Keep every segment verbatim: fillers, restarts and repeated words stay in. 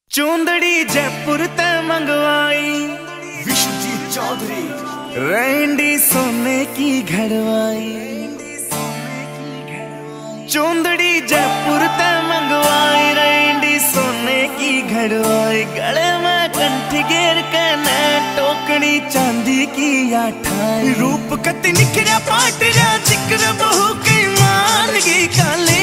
चूंदड़ी जयपुर ते मंगवाई विश्वजीत चौधरी। रैंडी सोने की घड़वाई। चूंदड़ी जयपुर ते मंगवाई रैंडी सोने की घड़वाई। गले में कंठी घेर के न टोकनी चांदी की आठाई। रूप कति निखरा पाटरा जिक्र बहु की मान की काली।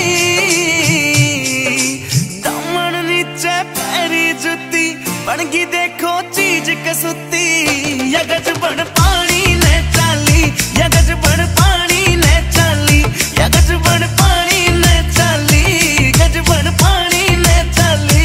दामन नीचे पैरी जुती बनगी देखो चीज कसुती। यगज बन पानी ने चाली यगज बन पानी ने चाली यगज बन पानी ने चाली गज बन पानी ने चाली।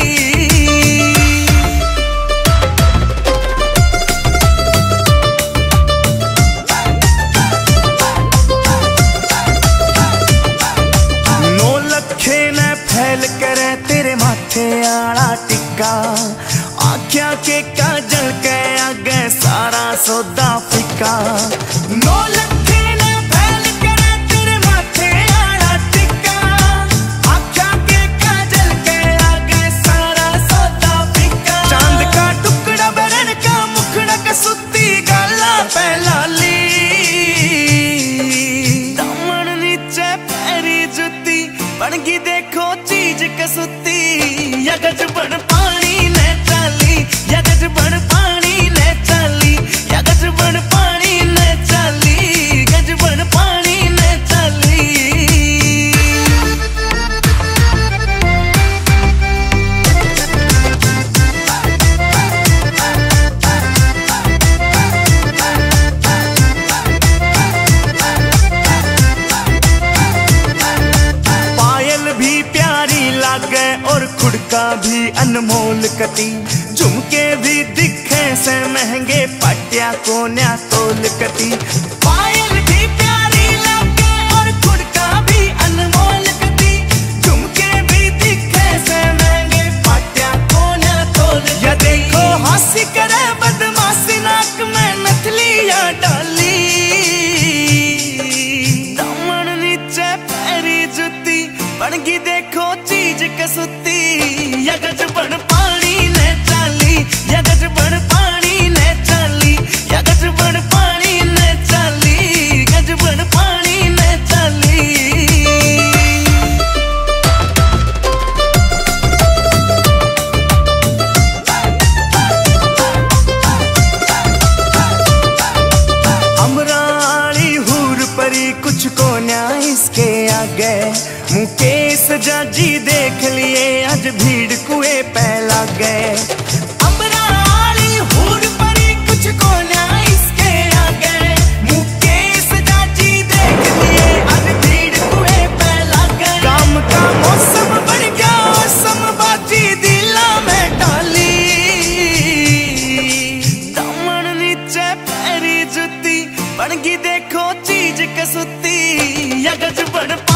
नौ लखे ने फैल करे तेरे माथे आला टिक्का। आख्या के काजल के आगे सारा सौदा फिका। नौ लखे ने फैल करे तेरे माथे आला टिक्का। आख्या के काजल के आगे सारा सौदा फिका। चांद का टुकड़ा बरन का मुखड़ा कसुती गाला पहलाली। दामन नीचे पैरी जुती बनगी देखो चीज कसुती। यगज बन पानी ने चाली यगज बन पानी ने चाली यगज बन पानी ने चाली गज बन पानी ने चाली। पायल भी प्यारी लागे और खुड़का भी अनमोल कटी। झुमके भी दिखे से महंगे पटिया को न्या तोल कटी। पायल भी प्यारी लागे और खुड़का भी अनमोल कटी। झुमके भी दिखे से महंगे पटिया को न्या तोल। या देखो हंसी करे बदमाशी नाक में नथलिया डाली। दामन नीचे पैरी जुती बनगी देखो चीज कसुती। यगज बन पानी ने चाली यगज बन पानी ने चाली यगज बन पानी ने चाली गज बन पानी ने चाली। अमराली हूर परी कुछ को न्याय इसके आगे। मुकेश जाजी देख लिए आज भीड़ कुए पहला गए। अमराली हूर परी कुछ को न्याय इसके आगे। मुकेश जाजी देख लिए आज भीड़ कुए पहला गए। काम का मौसम बढ़ गया समबाजी दिला में डाली। दामन नीचे पैरी जुती बनगी देखो चीज कसुती। यगज बन